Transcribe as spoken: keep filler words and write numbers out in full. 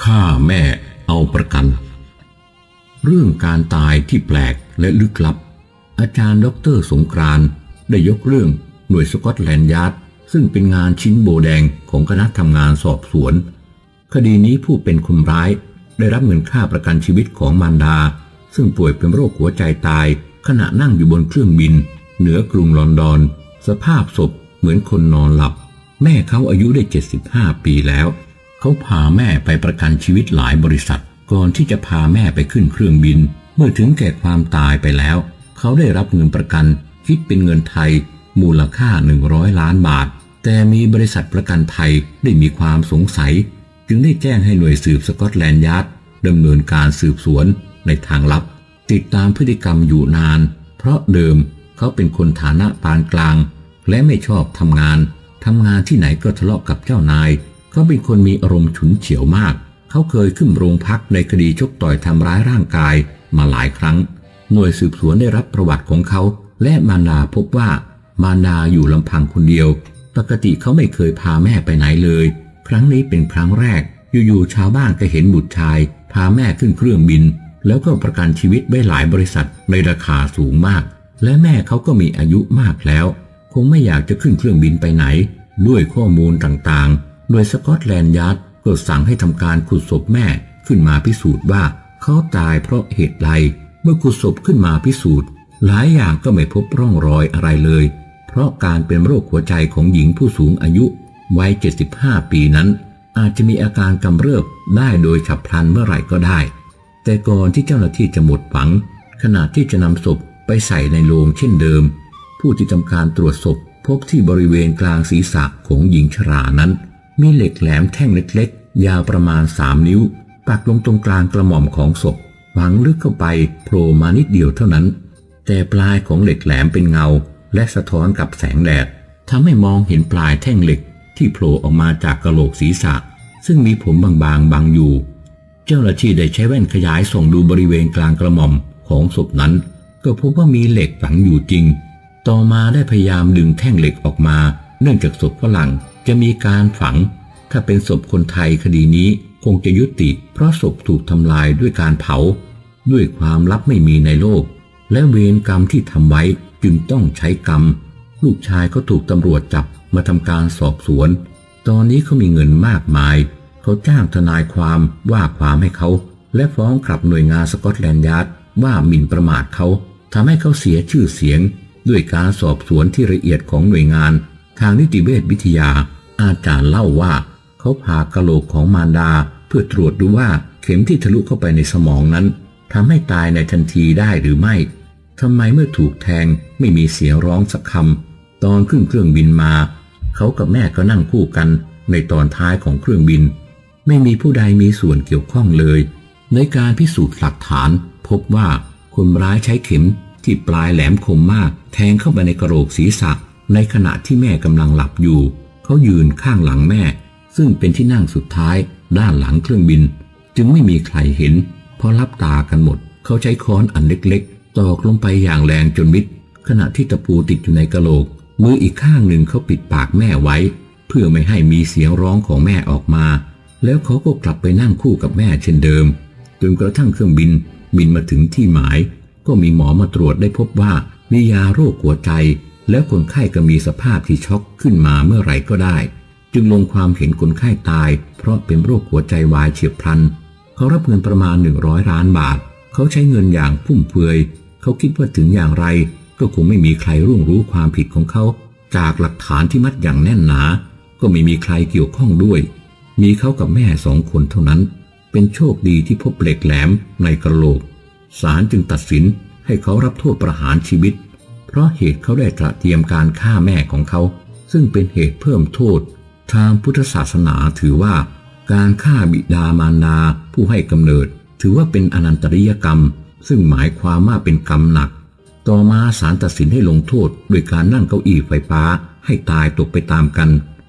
ฆ่าแม่เอาประกันเรื่องการตายที่แปลกและลึกลับอาจารย์ดร.สงกรานต์ได้ยกเรื่องหน่วยสกอตแลนด์ยาร์ดซึ่งเป็นงานชิ้นโบแดงของคณะทำงานสอบสวนคดีนี้ผู้เป็นคนร้ายได้รับเงินค่าประกันชีวิตของมารดาซึ่งป่วยเป็นโรคหัวใจตายขณะนั่งอยู่บนเครื่องบินเหนือกรุงลอนดอนสภาพศพเหมือนคนนอนหลับแม่เขาอายุได้เจ็ดสิบห้าปีแล้วเขาพาแม่ไปประกันชีวิตหลายบริษัทก่อนที่จะพาแม่ไปขึ้นเครื่องบินเมื่อถึงแก่ความตายไปแล้วเขาได้รับเงินประกันคิดเป็นเงินไทยมูลค่าหนึ่งร้อยล้านบาทแต่มีบริษัทประกันไทยได้มีความสงสัยจึงได้แจ้งให้หน่วยสืบสกอตแลนด์ยาร์ดดำเนินการสืบสวนในทางลับติดตามพฤติกรรมอยู่นานเพราะเดิมเขาเป็นคนฐานะปานกลางและไม่ชอบทำงานทำงานที่ไหนก็ทะเลาะกับเจ้านายเขาเป็นคนมีอารมณ์ฉุนเฉียวมากเขาเคยขึ้นโรงพักในคดีชกต่อยทำร้ายร่างกายมาหลายครั้งหน่วยสืบสวนได้รับประวัติของเขาและมารดาพบว่ามารดาอยู่ลำพังคนเดียวปกติเขาไม่เคยพาแม่ไปไหนเลยครั้งนี้เป็นครั้งแรกอยู่ๆชาวบ้านก็เห็นบุตรชายพาแม่ขึ้นเครื่องบินแล้วก็ประกันชีวิตไว้หลายบริษัทในราคาสูงมากและแม่เขาก็มีอายุมากแล้วคงไม่อยากจะขึ้นเครื่องบินไปไหนด้วยข้อมูลต่างๆโดยสกอตแลนด์ยาร์ดก็สั่งให้ทำการขุดศพแม่ขึ้นมาพิสูจน์ว่าเขาตายเพราะเหตุใดเมื่อขุดศพขึ้นมาพิสูจน์หลายอย่างก็ไม่พบร่องรอยอะไรเลยเพราะการเป็นโรคหัวใจของหญิงผู้สูงอายุวัยเจ็ดสิบห้าปีนั้นอาจจะมีอาการกำเริบได้โดยฉับพลันเมื่อไหร่ก็ได้แต่ก่อนที่เจ้าหน้าที่จะหมดหวังขณะที่จะนำศพไปใส่ในโลงเช่นเดิมผู้ที่ทำการตรวจศพพบที่บริเวณกลางศีรษะของหญิงชรานั้นมีเหล็กแหลมแท่งเล็กๆยาวประมาณสามนิ้วปักลงตรงกลางกระหม่อมของศพฝังลึกเข้าไปโผล่มานิดเดียวเท่านั้นแต่ปลายของเหล็กแหลมเป็นเงาและสะท้อนกับแสงแดดทำให้มองเห็นปลายแท่งเหล็กที่โผล่ออกมาจากกะโหลกศีรษะซึ่งมีผมบางๆบังอยู่เจ้าหน้าที่ได้ใช้แว่นขยายส่องดูบริเวณกลางกระหม่อมของศพนั้นก็พบว่ามีเหล็กฝังอยู่จริงต่อมาได้พยายามดึงแท่งเหล็กออกมาเนื่องจากศพฝรั่งจะมีการฝังถ้าเป็นศพคนไทยคดีนี้คงจะยุติเพราะศพถูกทำลายด้วยการเผาด้วยความลับไม่มีในโลกและเวรกรรมที่ทำไว้จึงต้องใช้กรรมลูกชายก็ถูกตำรวจจับมาทำการสอบสวนตอนนี้เขามีเงินมากมายเขาจ้างทนายความว่าความให้เขาและฟ้องกลับหน่วยงานสกอตแลนด์ยาร์ดว่าหมิ่นประมาทเขาทำให้เขาเสียชื่อเสียงด้วยการสอบสวนที่ละเอียดของหน่วยงานทางนิติเวชวิทยาอาจารย์เล่าว่าเขาผ่ากะโหลกของมารดาเพื่อตรวจดูว่าเข็มที่ทะลุเข้าไปในสมองนั้นทำให้ตายในทันทีได้หรือไม่ทำไมเมื่อถูกแทงไม่มีเสียงร้องสักคำตอนขึ้นเครื่องบินมาเขากับแม่ก็นั่งคู่กันในตอนท้ายของเครื่องบินไม่มีผู้ใดมีส่วนเกี่ยวข้องเลยในการพิสูจน์หลักฐานพบว่าคนร้ายใช้เข็มที่ปลายแหลมคมมากแทงเข้าไปในกะโหลกศีรษะในขณะที่แม่กำลังหลับอยู่เขายืนข้างหลังแม่ซึ่งเป็นที่นั่งสุดท้ายด้านหลังเครื่องบินจึงไม่มีใครเห็นเพราะลับตากันหมดเขาใช้ค้อนอันเล็กๆตอกลงไปอย่างแรงจนมิดขณะที่ตะปูติดอยู่ในกะโหลกมืออีกข้างหนึ่งเขาปิดปากแม่ไว้เพื่อไม่ให้มีเสียงร้องของแม่ออกมาแล้วเขาก็กลับไปนั่งคู่กับแม่เช่นเดิมจนกระทั่งเครื่องบินบินมาถึงที่หมายก็มีหมอมาตรวจได้พบว่ามียาโรคหัวใจแล้วคนไข้ก็มีสภาพที่ช็อกขึ้นมาเมื่อไหร่ก็ได้จึงลงความเห็นคนไข้ตายเพราะเป็นโรคหัวใจวายเฉียบพลันเขารับเงินประมาณหนึ่งร้อยล้านบาทเขาใช้เงินอย่างฟุ่มเฟือยเขาคิดว่าถึงอย่างไรก็คงไม่มีใครร่วงรู้ความผิดของเขาจากหลักฐานที่มัดอย่างแน่นหนาก็ไม่มีใครเกี่ยวข้องด้วยมีเขากับแม่สองคนเท่านั้นเป็นโชคดีที่พบเหล็กแหลมในกะโหลกศาลจึงตัดสินให้เขารับโทษประหารชีวิตเพราะเหตุเขาได้ตระเตรียมการฆ่าแม่ของเขาซึ่งเป็นเหตุเพิ่มโทษทางพุทธศาสนาถือว่าการฆ่าบิดามารดาผู้ให้กำเนิดถือว่าเป็นอนันตริยกรรมซึ่งหมายความว่าเป็นกรรมหนักต่อมาศาลตัดสินให้ลงโทษโดยการนั่งเก้าอี้ไฟฟ้าให้ตายตกไปตามกัน